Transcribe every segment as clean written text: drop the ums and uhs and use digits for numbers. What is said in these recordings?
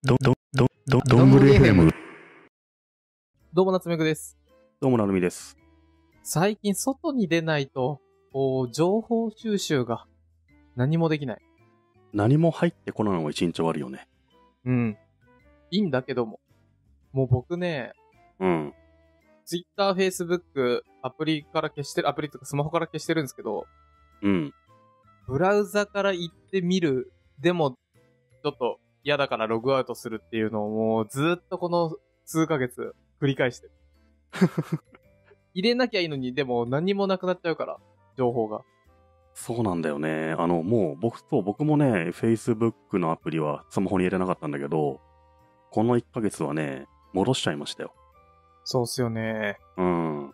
どんぐり FM。 どうも、夏目くです。 どうもなるみです。 最近、外に出ないと、情報収集が何もできない。 何も入ってこないのも一日終わるよね。 うん。いいんだけども。もう僕ね、 うん。 Twitter、Facebook、アプリとかスマホから消してるんですけど、 うん。 ブラウザから行ってみる。でも、ちょっと嫌だからログアウトするっていうのをもうずっとこの数ヶ月繰り返してる。入れなきゃいいのに、でも何もなくなっちゃうから、情報が。 そうなんだよね。もう僕もね、Facebook のアプリはスマホに入れなかったんだけど、この1ヶ月はね、戻しちゃいましたよ。 そうっすよね。 うん。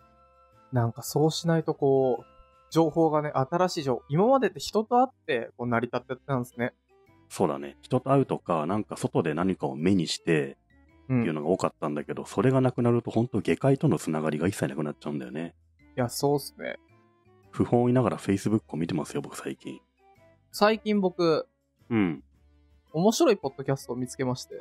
なんかそうしないと情報がね、新しい情報。今までって人と会って成り立ってたんですね。 そうだね。人と会うとか、なんか外で何かを目にして、っていうのが多かったんだけど、それがなくなると本当下界とのつながりが一切なくなっちゃうんだよね。 いや、そうっすね。 不本意ながら Facebook を見てますよ、僕最近。 最近僕、 うん。 面白いポッドキャストを見つけまして。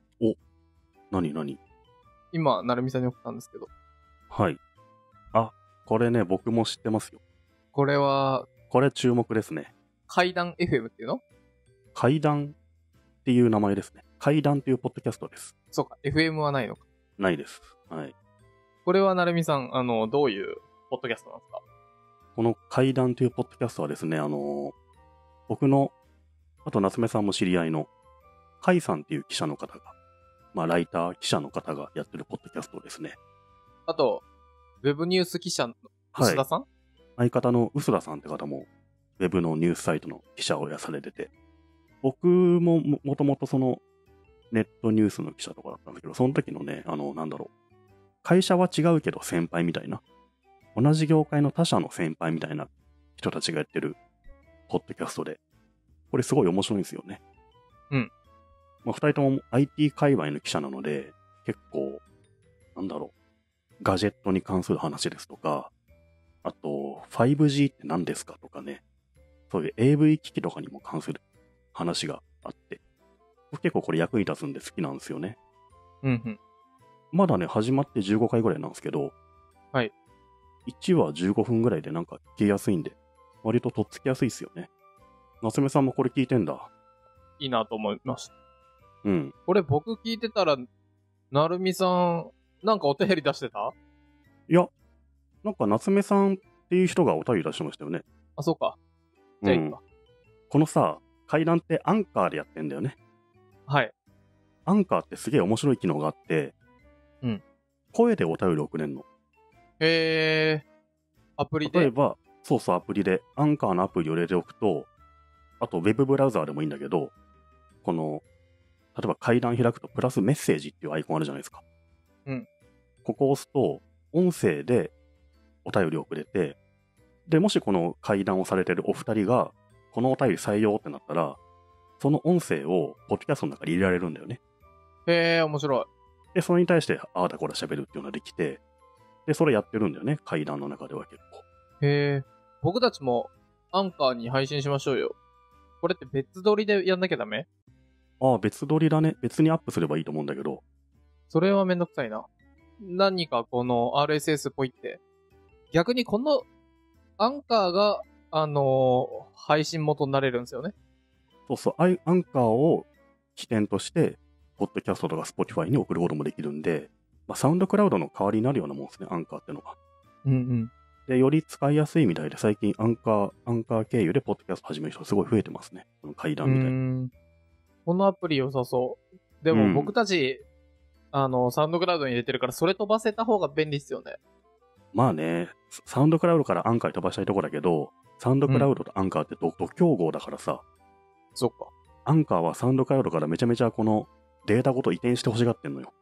何今、なるみさんに送ったんですけど。 はい。あ、これね、僕も知ってますよ。 これは、 これ注目ですね。 怪談 FM っていうの？ 怪談っていう名前ですね。怪談っていうポッドキャストです。 そうか、FM はないのか。 ないです。はい。 これはなるみさん、どういうポッドキャストなんですか？ この怪談というポッドキャストはですね、僕の、あと夏目さんも知り合いの、カイさんっていう記者の方が、ライター記者の方がやってるポッドキャストですね。 あと、ウェブニュース記者の石田さん？ 相方の臼田さんって方も、ウェブのニュースサイトの記者をやされてて、僕ももともとその、ネットニュースの記者とかだったんだけど、その時のね、会社は違うけど先輩みたいな、同じ業界の他社の先輩みたいな人たちがやってるポッドキャストで、これすごい面白いんですよね。 うん。 二人とも IT 界隈の記者なので、結構、ガジェットに関する話ですとか、あと、5G って何ですかとかね、そういう AV 機器とかにも関する話があって、僕結構これ役に立つんで好きなんですよね。 うんうん。 まだね、始まって15回ぐらいなんですけど、 はい。 1話15分ぐらいでなんか聞きやすいんで、割ととっつきやすいっすよね。夏目さんもこれ聞いてんだ。 いいなと思いました。 うん。 これ僕聞いてたら、なるみさん、なんかお便り出してた？ いや、なんか夏目さんっていう人がお便り出してましたよね。 あ、そうか。じゃあいいか。 このさ、階段ってアンカーでやってんだよね。 はい。 アンカーってすげえ面白い機能があって、 うん。 声でお便り送れんの。 アプリで。 例えば、そうアプリで、アンカーのアプリを入れておくと、あとウェブブラウザーでもいいんだけど、この、例えば階段開くとプラスメッセージっていうアイコンあるじゃないですか。 うん。 ここを押すと、音声でお便りをくれて、で、もしこの階段をされてるお二人が、このお便り採用ってなったら、その音声をポッドキャストの中に入れられるんだよね。 面白い。 で、それに対して、ああだこら喋るっていうのができて、で、それやってるんだよね、階段の中では結構。 僕たちもアンカーに配信しましょうよ。これって別撮りでやんなきゃダメ？ ああ、別撮りだね。別にアップすればいいと思うんだけど。 それはめんどくさいな。何かこの RSS っぽいって。逆にこのアンカーが、配信元になれるんですよね。 アンカーを起点として、ポッドキャストとか Spotify に送ることもできるんで、サウンドクラウドの代わりになるようなもんですね、アンカーってのが。 うんうん。 で、より使いやすいみたいで、最近アンカー経由でポッドキャスト始める人すごい増えてますね。この階段みたいな。 このアプリ良さそう。でも僕たち、サウンドクラウドに入れてるから、それ飛ばせた方が便利っすよね。 まあね、サウンドクラウドからアンカーに飛ばしたいとこだけど、サウンドクラウドとアンカーって度競合だからさ。 そっか。 アンカーはサウンドクラウドからめちゃめちゃこのデータごと移転して欲しがってんのよ。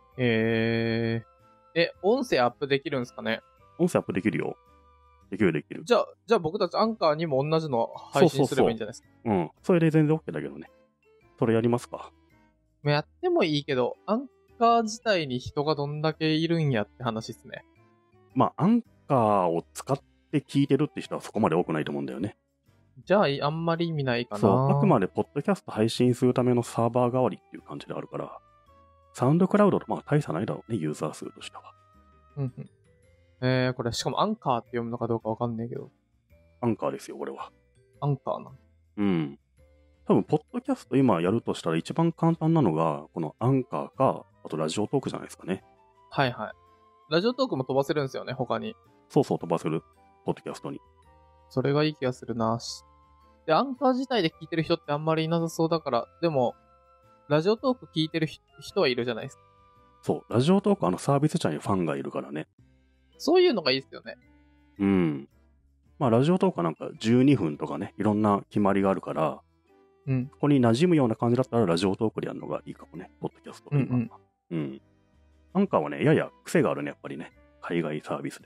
音声アップできるんですかね？ 音声アップできるよ。できる。 じゃあ僕たちアンカーにも同じの配信すればいいんじゃないですか？ うん。それで全然 OK だけどね。それやりますか？ やってもいいけど、アンカー自体に人がどんだけいるんやって話っすね。 アンカーを使って聞いてるって人はそこまで多くないと思うんだよね。 じゃあ、あんまり意味ないかな。 そう、あくまでポッドキャスト配信するためのサーバー代わりっていう感じであるから、サウンドクラウドとまあ大差ないだろうね、ユーザー数としては。 うんうん。これ、しかもアンカーって読むのかどうかわかんないけど。 アンカーですよ、これは。 アンカーな。 うん。多分、ポッドキャスト今やるとしたら一番簡単なのが、このアンカーか、あとラジオトークじゃないですかね。 はいはい。ラジオトークも飛ばせるんですよね、他に。 そうそう飛ばせる、ポッドキャストに。 それがいい気がするな。で、アンカー自体で聞いてる人ってあんまりいなさそうだから、でも、ラジオトーク聞いてる人はいるじゃないですか。 そう、ラジオトークサービス社にファンがいるからね。 そういうのがいいですよね。 うん。まあ、ラジオトークはなんか12分とかね、いろんな決まりがあるから、 うん。 ここに馴染むような感じだったらラジオトークでやるのがいいかもね、ポッドキャスト。 うんうん。アンカーはね、やや癖があるね、やっぱりね。海外サービスで。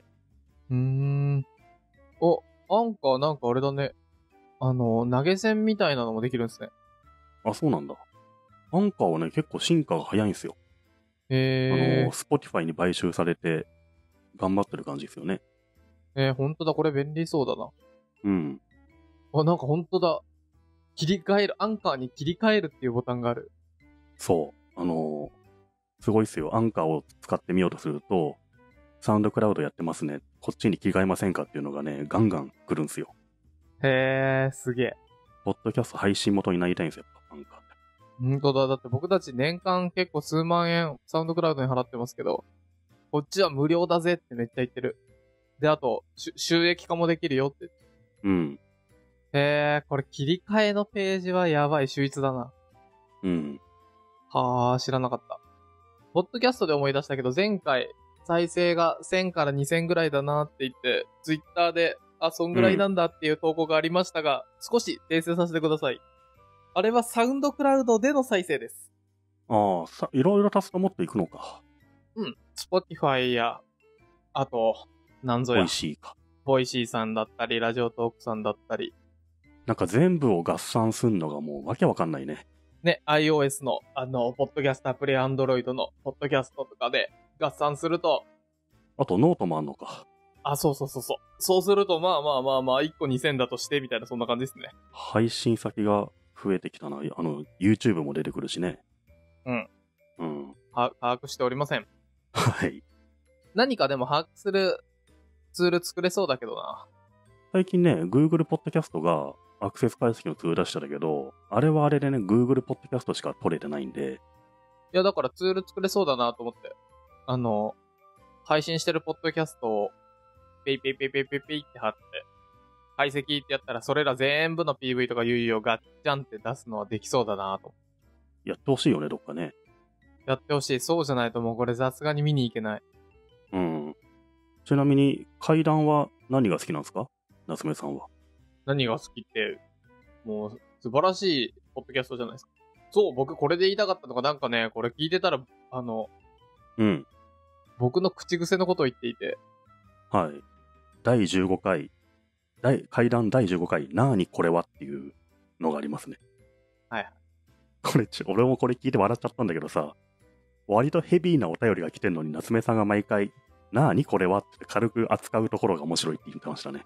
お、アンカーなんかあれだね。投げ銭みたいなのもできるんですね。 あ、そうなんだ。アンカーはね、結構進化が早いんですよ。Spotify に買収されて、頑張ってる感じですよね。 ほんとだ、これ便利そうだな。 うん。 なんかほんとだ。切り替える、アンカーに切り替えるっていうボタンがある。 そう。すごいっすよ。アンカーを使ってみようとすると、サウンドクラウドやってますね。こっちに切り替えませんかっていうのがね、ガンガン来るんすよ。 へー、すげえ。 ポッドキャスト配信元になりたいんですよ、アンカーって。 ほんとだ。だって僕たち年間結構数万円サウンドクラウドに払ってますけど、こっちは無料だぜってめっちゃ言ってる。で、あと、収益化もできるよって。 うん。 これ切り替えのページはやばい、秀逸だな。 うん。 はー、知らなかった。ポッドキャストで思い出したけど、前回、再生が1000から2000ぐらいだなって言って、ツイッターで、そんぐらいなんだっていう投稿がありましたが、少し訂正させてください。あれはサウンドクラウドでの再生です。 ああ、いろいろ足すともっといくのか。 うん。Spotify や、あと、なんぞや。 美味しいか。 ボイシーさんだったり、ラジオトークさんだったり。 なんか全部を合算すんのがもうわけわかんないね。 ね、iOS の、ポッドキャストアプリ、Android の、ポッドキャストとかで合算すると、 あとノートもあんのか。 そう。そうすると、まあ、1個2000だとして、みたいな、そんな感じですね。 配信先が増えてきたな。YouTube も出てくるしね。 うん。 うん。 把握しておりません。 はい。 何かでも把握するツール作れそうだけどな。 最近ね、Google Podcast がアクセス解析のツール出してたけど、あれはあれでね、Google Podcast しか取れてないんで。 いや、だからツール作れそうだなと思って。配信してるポッドキャストを、ペイって貼って、解析ってやったら、それら全部の PV とか UU をガッチャンって出すのはできそうだなと。 やってほしいよね、どっかね。 やってほしい。そうじゃないともうこれさすがに見に行けない。 うん。ちなみに、怪談は何が好きなんですか？夏目さんは。 何が好きって、もう素晴らしいポッドキャストじゃないですか。そう、僕これで言いたかったのがなんかね、これ聞いてたら、 うん。 僕の口癖のことを言っていて。 はい。第15回、怪談第15回、なーにこれはっていうのがありますね。 はい。 これ、俺もこれ聞いて笑っちゃったんだけどさ、割とヘビーなお便りが来てんのに夏目さんが毎回、なーにこれはって軽く扱うところが面白いって言ってましたね。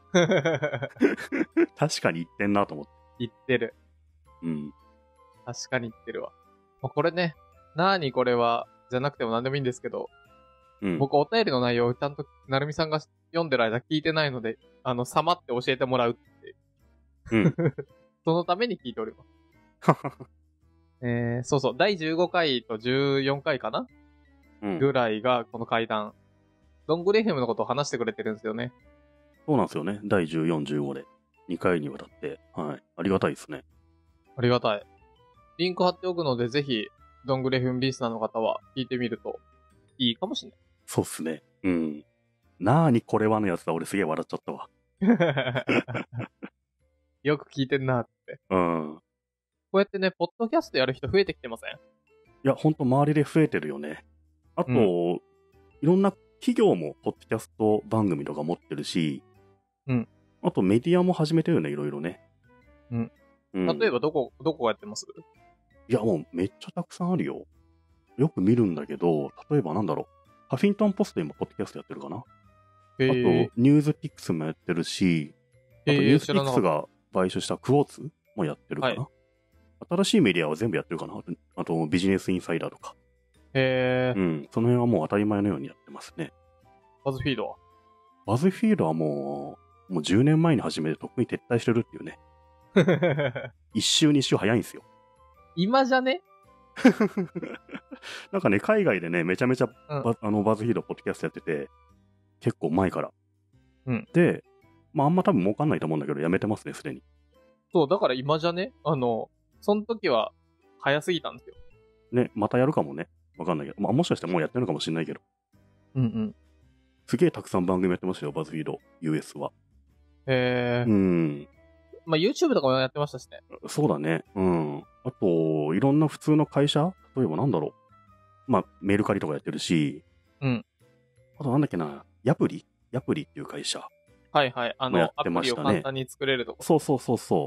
確かに言ってんなと思って。 言ってる。 うん。 確かに言ってるわ。これね、なーにこれは、じゃなくても何でもいいんですけど、 うん、 僕お便りの内容をちゃんとなるみさんが読んでる間聞いてないので、さまって教えてもらうって。 うん。 そのために聞いております。そうそう、第15回と14回かな、 うん、 ぐらいがこの怪談。ドングレフェムのことを話してくれてるんですよね。 そうなんですよね。第14、15で。2回にわたって。はい。ありがたいですね。 ありがたい。リンク貼っておくので、ぜひ、ドングレフェムリスナーの方は聞いてみるといいかもしれない。 そうっすね。うん。なーにこれはのやつは俺すげえ笑っちゃったわ。 よく聞いてんなって。 うん。 こうやってね、ポッドキャストやる人増えてきてません？ いや、ほんと周りで増えてるよね。あと、いろんな企業もポッドキャスト番組とか持ってるし、 うん。 あとメディアも始めてるよね、いろいろね。 うん。 うん、 例えばどこがやってます？ いや、もうめっちゃたくさんあるよ。よく見るんだけど、例えばなんだろう。ハフィントンポスト今ポッドキャストやってるかな。あと、ニュースピックスもやってるし、あとニュースピックスが買収したクォーツもやってるかな、新しいメディアは全部やってるかな。あとビジネスインサイダーとか。 へうん。その辺はもう当たり前のようにやってますね。 バズフィードはバズフィードはもう10年前に始めてとっくに撤退してるっていうね。一周二周早いんですよ。 今じゃねなんかね、海外でね、めちゃめちゃバズフィードポッドキャストやってて、結構前から。 うん。 で、まああんま多分儲かんないと思うんだけど、やめてますね、すでに。 そう、だから今じゃねその時は早すぎたんですよ。 ね、またやるかもね。わかんないけど。まあもしかしてもうやってるのかもしれないけど。 うんうん。 すげえたくさん番組やってましたよ、バズフィード、US は。 へうん。 まあ YouTube とかもやってましたしね。 そうだね。うん。あと、いろんな普通の会社例えばなんだろう。まあ、メルカリとかやってるし。 うん。 あとなんだっけな、ヤプリっていう会社。 はいはい。 やってアプリをましたね簡単に作れるとこ。 そう。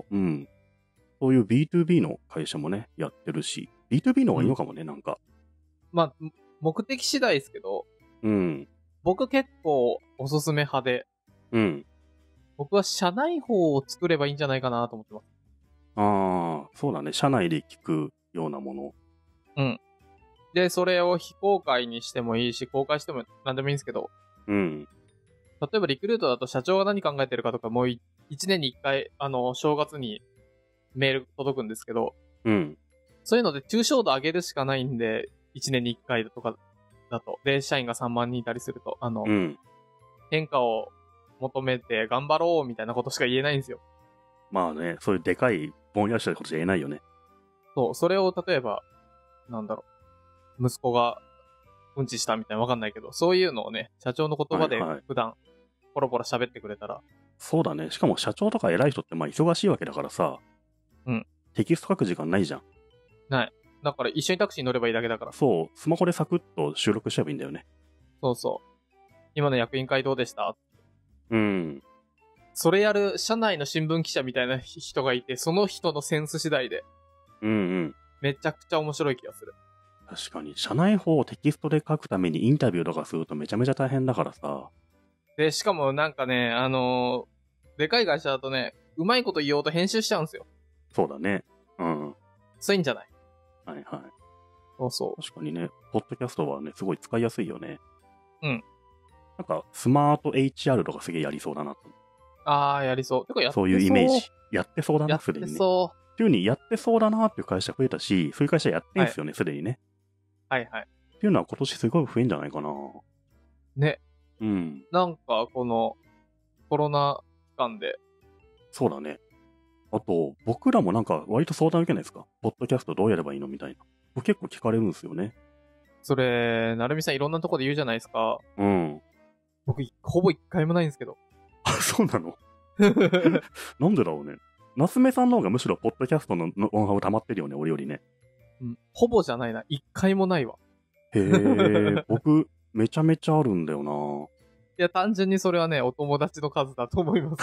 うん。そういう B2B の会社もね、やってるし。B2B の方がいいのかもね、なんか。 まあ、目的次第ですけど、 うん。 僕結構おすすめ派で、 うん。 僕は社内法を作ればいいんじゃないかなと思ってます。 ああ、そうだね。社内で聞くようなもの。 うん。で、それを非公開にしてもいいし、公開しても何でもいいんですけど、 うん。 例えばリクルートだと社長が何考えてるかとか、もう1年に1回、正月にメール届くんですけど、 うん。 そういうので抽象度上げるしかないんで、1年に1回とかだと。で、社員が3万人いたりすると、 うん。 変化を求めて頑張ろうみたいなことしか言えないんですよ。 まあね、そういうでかいぼんやりしたことじゃ言えないよね。 そう、それを例えば、息子がうんちしたみたいなわかんないけど、そういうのをね、社長の言葉ではいはい普段、ポロポロ喋ってくれたら、 そうだね。しかも社長とか偉い人ってまあ忙しいわけだからさ。 うん。 テキスト書く時間ないじゃん。 ない。だから一緒にタクシーに乗ればいいだけだから。 そう。スマホでサクッと収録しちゃえばいいんだよね。 そうそう。今の役員会どうでした？ うん。 それやる社内の新聞記者みたいな人がいて、その人のセンス次第で、 うんうん。 めちゃくちゃ面白い気がする。 確かに。社内法をテキストで書くためにインタビューとかするとめちゃめちゃ大変だからさ。 で、しかもなんかね、でかい会社だとね、うまいこと言おうと編集しちゃうんですよ。 そうだね。うん。 そういんじゃない？ はいはい。 そうそ確かにね、ポッドキャストはね、すごい使いやすいよね。 うん。 なんか、スマート HR とかすげえやりそうだなと。 やりそう。てかやってそう。 そういうイメージ。やってそうだな、 やっすでにね。 てそっていう風にやってそうだなっていう会社増えたし、そういう会社やってんすよね、すでにね。 はいはい。 っていうのは今年すごい増えんじゃないかな。 ね。 うん。 なんか、この、コロナ期間で、 そうだね。あと、僕らもなんか割と相談受けないですか？ポッドキャストどうやればいいのみたいな。僕結構聞かれるんですよね。 それ、なるみさんいろんなとこで言うじゃないですか。 うん。 僕、ほぼ一回もないんですけど。 あ、そうなの？なんでだろうね。夏目さんの方がむしろポッドキャストのノウハウ溜まってるよね、俺よりね。 うん。ほぼじゃないな。一回もないわ。 へえ、僕、めちゃめちゃあるんだよな。 いや、単純にそれはね、お友達の数だと思います。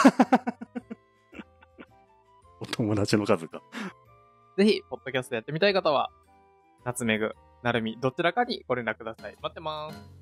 お友達の数か。 ぜひ、ポッドキャストやってみたい方は、夏めぐ、なるみ、どちらかにご連絡ください。待ってまーす。